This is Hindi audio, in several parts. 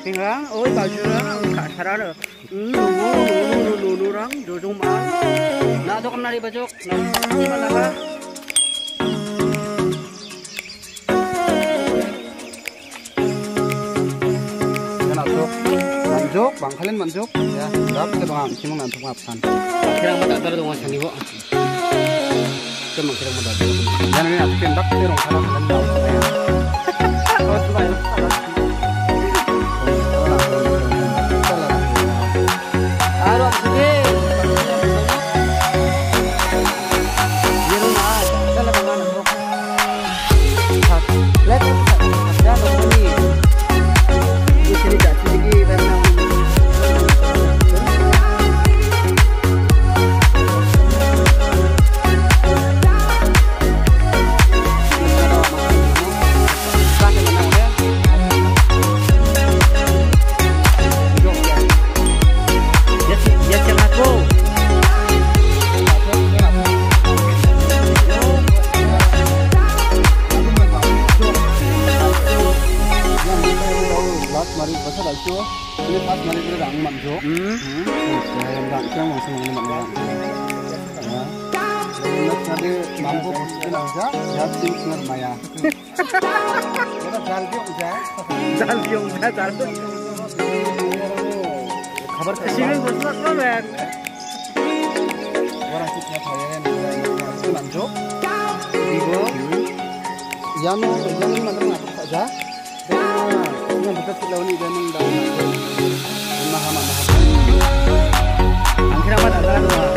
Pingrang, oi bajurang, kasarana. Nurang, dudumang. Na to kam nari bajok, na di malaga. Yana to. Manjok, bang kalian manjok. Ya, dap ke bang simong nantuk ngapsan. Kirang mata dar dong sani bo. Kemang kirang mata. Jangan ini aku pindak ke rong sana kalian tahu. Oh, tuh mari pasal itu ini pas mari kita rang manjo rang yang mau semua ini mana ya ini tadi mampu positif aja ya tinggal maya kita jaldiong kabar kesini betul men orang kita saya ini manjo ibu yang mana saja yang betul lawan ini dan daun mahal angkira mana ada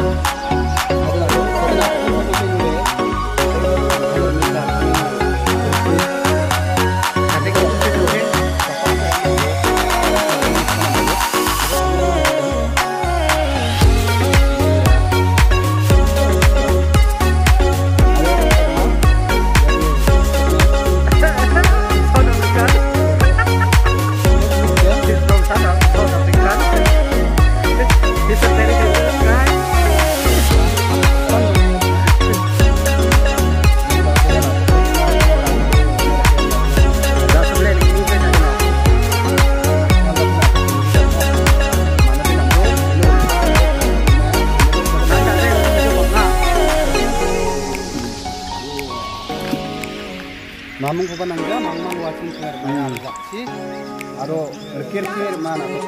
Mamang ko ba nangga mamang watching share bayar saksi aro lekir mana to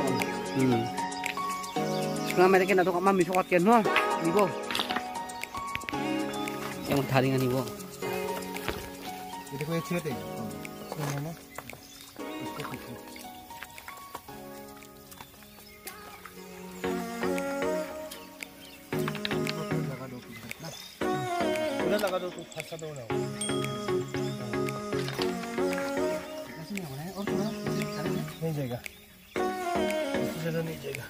selama mereka na to ka mami sokot ken no ibo yang tharingan ibo itu ko chete mama udah lagado to fasa do na नहीं जाएगा ज़्यादा नहीं जाएगा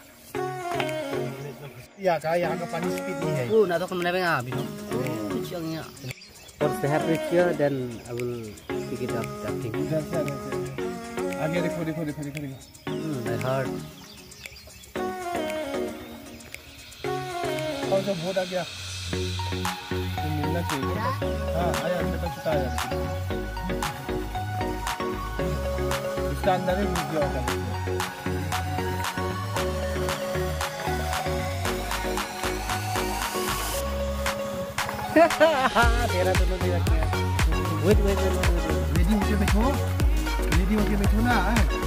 यहाँ का पानी स्पीड नहीं है ना तो कम लेंगे अभी तो और they have reached here then I will pick it up that thing आगे देखो I heard और जो बोट आ गया मिलना चाहिए हाँ आया छोटा आया अंदर ही घुस गया होगा तेरा तो नहीं रखा वेट रेडी होके बैठो ना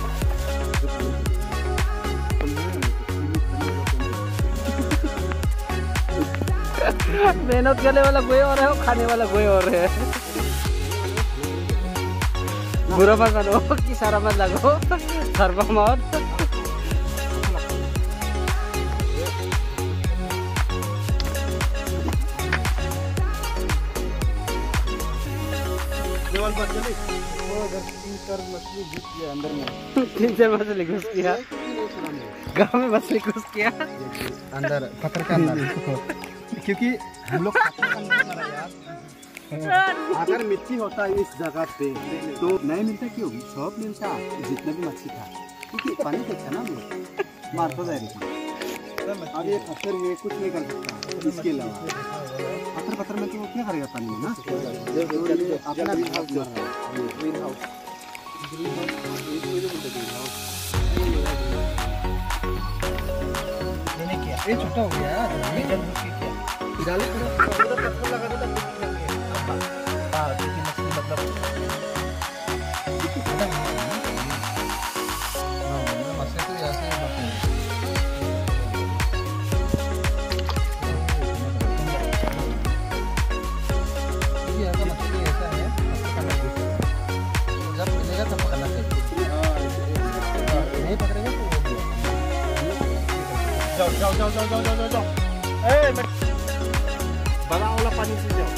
मेहनत करने वाला कोई और है और खाने वाला कोई और है बुरा मत मानो कि सारा मत लगो सर्वा मत देवाल पर चली वो 3-4 मछली घुस गया अंदर में 3-4 मछली घुस गया गांव में मछली घुस गया अंदर पत्थर के अंदर क्योंकि हम लोग अगर मिट्टी होता है इस जगह पे तो नहीं मिलता क्यों सब मिलता जितना भी मछली था क्योंकि पानी तो था ना मार तो जाएगा अब ये पत्थर ये कुछ नहीं कर सकता इसके अलावा पत्थर में तो क्या करेगा पानी में ना अपना ग्रीन हाउस ये छोटा हो गया ये जब उसकी क्या डाले थोड़ा पत्थर लगा दो तब हां देखिए मछली मतलब हां मछली तो ऐसे ये ऐसा मछली ऐसा है जब मिलेगा तब पकड़ना चाहिए नहीं पकड़ेगा तो जाओ ए बड़ा वाला पानी से जाओ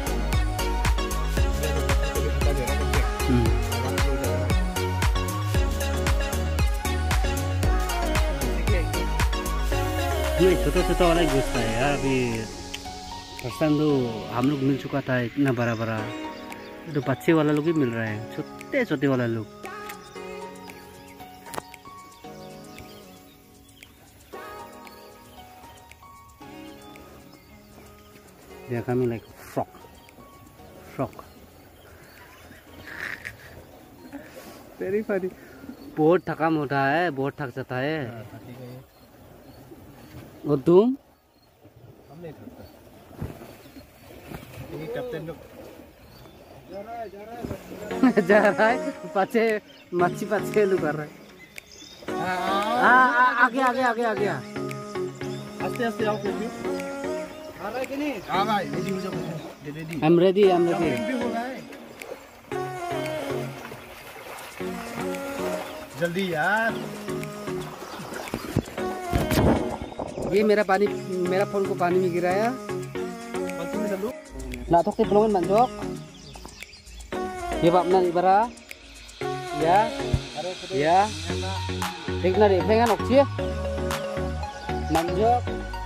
ये छोटा वाला घुसता है यार। अभी फर्स्ट तो हम लोग मिल चुका था इतना बड़ा तो बच्चे वाला लोग ही मिल रहा है, छोटे वाला लोग। They are coming like frog. Very funny. बहुत थका मोटा है, बहुत थक जाता है। और तुम? हम नहीं थकता। ये कैप्टन लोग जा रहा है पाछे मच्छी पाछे लू कर रहा है। आगे आस्ते आओ फिर भी आ रहा है कि नहीं? हाँ भाई रेडी हो जाओ। I'm ready. भी हो रहा है जल्दी यार। ये मेरा फोन को पानी में गिराया। Nak tok pelongan manjok. Ye bab na ibara. Ya. Tik na di pengan okci. Manjok.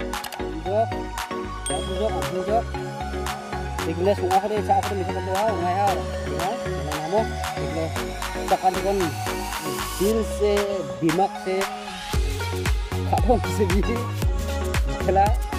Tikle sunga ko de sa ko ni sa ko ha, ngai ha. Ya. Namo tikle sakan kon दिल से दिमाग से खाओ से भी खिला